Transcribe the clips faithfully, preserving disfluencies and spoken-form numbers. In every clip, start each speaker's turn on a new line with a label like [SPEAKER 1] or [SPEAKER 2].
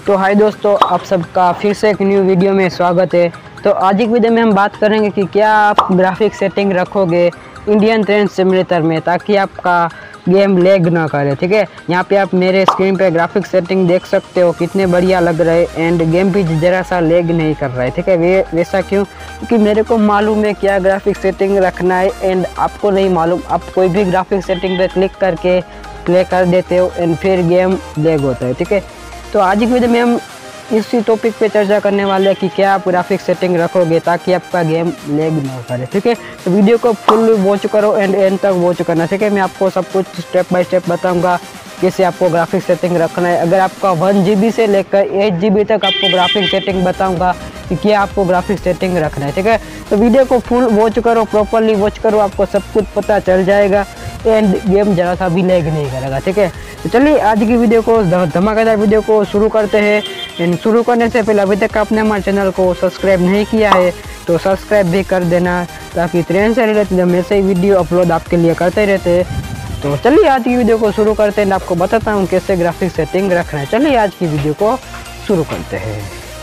[SPEAKER 1] तो हाय दोस्तों, आप सबका फिर से एक न्यू वीडियो में स्वागत है। तो आज की वीडियो में हम बात करेंगे कि क्या आप ग्राफिक सेटिंग रखोगे इंडियन ट्रेन सिमुलेटर में ताकि आपका गेम लैग ना करे। ठीक है, यहाँ पे आप मेरे स्क्रीन पे ग्राफिक सेटिंग देख सकते हो, कितने बढ़िया लग रहे हैं एंड गेम भी जरा सा लैग नहीं कर रहा है। ठीक है, वे वैसा क्यों? क्योंकि मेरे को मालूम है क्या ग्राफिक सेटिंग रखना है एंड आपको नहीं मालूम। आप कोई भी ग्राफिक सेटिंग पे क्लिक करके प्ले कर देते हो एंड फिर गेम लैग होता है। ठीक है, तो आज की वीडियो में हम इसी टॉपिक पे चर्चा करने वाले हैं कि क्या आप ग्राफिक सेटिंग रखोगे ताकि आपका गेम लैग ना करे। ठीक है, तो वीडियो को फुल वॉच करो एंड एंड तक वॉच करना। ठीक है, मैं आपको सब कुछ स्टेप बाय स्टेप बताऊंगा कैसे आपको ग्राफिक सेटिंग रखना है। अगर आपका वन जी बी से लेकर एट जी बी तक आपको ग्राफिक सेटिंग बताऊँगा कि क्या आपको ग्राफिक सेटिंग रखना है। ठीक है, तो वीडियो को फुल वॉच करो, प्रॉपरली वॉच करो, आपको सब कुछ पता चल जाएगा एंड गेम ज़रा सा भी लैग नहीं करेगा। ठीक है, तो चलिए आज की वीडियो को धमाकेदार वीडियो को शुरू करते हैं। एंड शुरू करने से पहले अभी तक आपने हमारे चैनल को सब्सक्राइब नहीं किया है तो सब्सक्राइब भी कर देना ताकि ट्रेन से रिलेटेड हमेशा ही वीडियो अपलोड आपके लिए करते रहते हैं। तो चलिए आज की वीडियो को शुरू करते हैं, आपको बताता हूँ कैसे ग्राफिक सेटिंग रखना है। चलिए आज की वीडियो को शुरू करते हैं।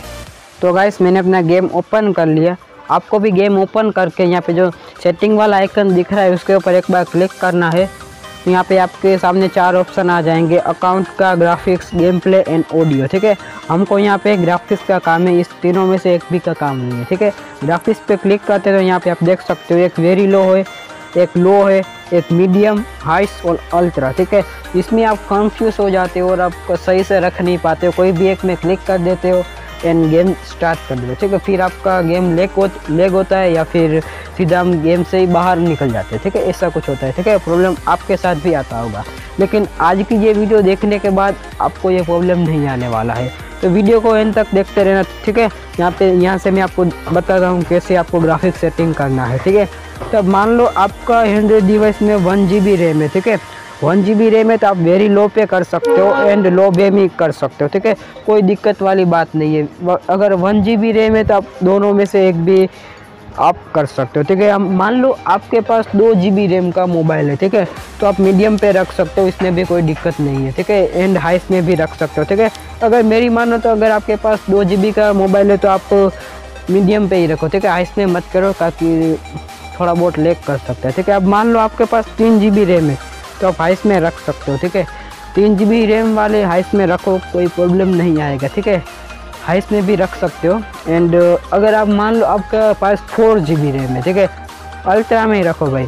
[SPEAKER 1] तो गाइस, मैंने अपना गेम ओपन कर लिया। आपको भी गेम ओपन करके यहाँ पे जो सेटिंग वाला आइकन दिख रहा है उसके ऊपर एक बार क्लिक करना है। यहाँ पे आपके सामने चार ऑप्शन आ जाएंगे, अकाउंट का, graphics, game play and audio. ठीक है, हमको यहाँ पे ग्राफिक्स का काम है, इस तीनों में से एक भी का काम नहीं है। ठीक है, ग्राफिक्स पे क्लिक करते तो यहाँ पे आप देख सकते हो एक वेरी लो है, एक लो है, एक मीडियम, हाइस्ट और अल्ट्रा। ठीक है, इसमें आप कंफ्यूज हो जाते हो और आप सही से रख नहीं पाते हो, कोई भी एक में क्लिक कर देते हो एंड गेम स्टार्ट कर देते हो। ठीक है, फिर आपका गेम लेग हो लेग होता है या फिर सीधा हम गेम से ही बाहर निकल जाते हैं। ठीक है, ऐसा कुछ होता है। ठीक है, प्रॉब्लम आपके साथ भी आता होगा, लेकिन आज की ये वीडियो देखने के बाद आपको ये प्रॉब्लम नहीं आने वाला है। तो वीडियो को एंड तक देखते रहना। ठीक है, यहाँ पे यहाँ से मैं आपको बताता हूँ कैसे आपको ग्राफिक सेटिंग करना है। ठीक है, तो मान लो आपका एंड्रॉइड डिवाइस में वन जी बी रैम है। ठीक है, वन जी बी रैम है तो आप वेरी लो पे कर सकते हो एंड लो पे भी कर सकते हो। ठीक है, कोई दिक्कत वाली बात नहीं है। अगर वन जी बी रैम है तो आप दोनों में से एक भी आप कर सकते हो। ठीक है, मान लो आपके पास दो जी बी रैम का मोबाइल है। ठीक है, तो आप मीडियम पे रख सकते हो, इसमें भी कोई दिक्कत नहीं है। ठीक है, एंड हाइस्ट में भी रख सकते हो। ठीक है, अगर मेरी मानो तो अगर आपके पास दो जी बी का मोबाइल है तो आप मीडियम पे ही रखो। ठीक है, हाइस्ट में मत करो ताकि थोड़ा बहुत लैग कर सकता है। ठीक है, अब मान लो आपके पास तीन जी बी रैम है तो आप हाइस्ट में रख सकते हो। ठीक है, तीन जी बी रैम वाले हाइस्ट में रखो, कोई प्रॉब्लम नहीं आएगा। ठीक है, हाइस्ट में भी रख सकते हो। एंड अगर आप मान लो आपके पास फोर जी बी रैम है, ठीक है, अल्ट्रा में ही रखो भाई,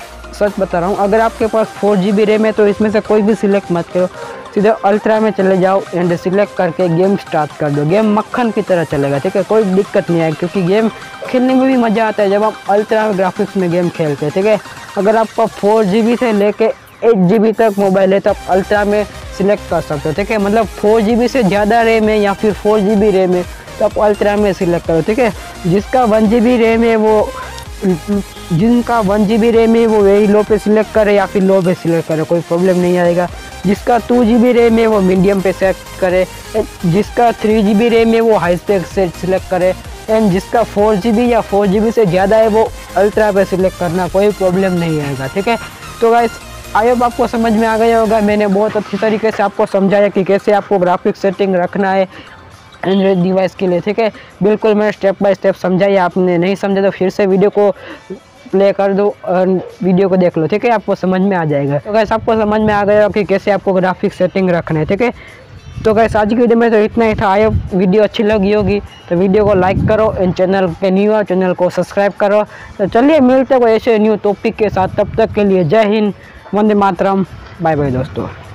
[SPEAKER 1] सच बता रहा हूँ। अगर आपके पास फोर जी बी रैम है तो इसमें से कोई भी सिलेक्ट मत करो, सीधे अल्ट्रा में चले जाओ एंड सिलेक्ट करके गेम स्टार्ट कर दो। गेम मक्खन की तरह चलेगा। ठीक है, कोई दिक्कत नहीं आएगी क्योंकि गेम खेलने में भी मज़ा आता है जब आप अल्ट्रा ग्राफिक्स में गेम खेलते हैं। ठीक है, अगर आपका फोर जी बी से लेके एट जी बी तक मोबाइल है तो आप अल्ट्रा में सिलेक्ट कर सकते हो। ठीक है, मतलब फोर जी बी से ज़्यादा रैम है या फिर फोर जी बी रैम है तो आप अल्ट्रा में सिलेक्ट करो। ठीक है, जिसका वन जी बी रैम है वो जिनका वन जी बी रैम है वो वही लो पे सिलेक्ट करे या फिर लो पे सिलेक्ट करे, कोई प्रॉब्लम नहीं आएगा। जिसका टू जी बी रैम है वो मीडियम पे सेलेक्ट करे, जिसका थ्री जी बी रैम है वो हाई पे से सिलेक्ट करे एंड जिसका फोर जी बी या फोर जी बी से ज़्यादा है वो अल्ट्रा पे सिलेक्ट करना, कोई प्रॉब्लम नहीं आएगा। ठीक है, तो गाइस आई होप आपको समझ में आ गया होगा। मैंने बहुत अच्छी तरीके से आपको समझाया कि कैसे आपको ग्राफिक सेटिंग रखना है एंड्रॉइड डिवाइस के लिए। ठीक है, बिल्कुल मैंने स्टेप बाय स्टेप समझाया, आपने नहीं समझा तो फिर से वीडियो को प्ले कर दो और वीडियो को देख लो। ठीक है, आपको समझ में आ जाएगा। तो गैस आपको समझ में आ गया कि कैसे आपको ग्राफिक सेटिंग रखना है। ठीक है, तो गैस आज की वीडियो में तो इतना ही था। आई होप वीडियो अच्छी लगी होगी तो वीडियो को लाइक करो एंड चैनल पे न्यू है चैनल को सब्सक्राइब करो। तो चलिए मिलते हैं ऐसे न्यू टॉपिक के साथ, तब तक के लिए जय हिंद, वंदे मातरम, बाय बाय दोस्तों।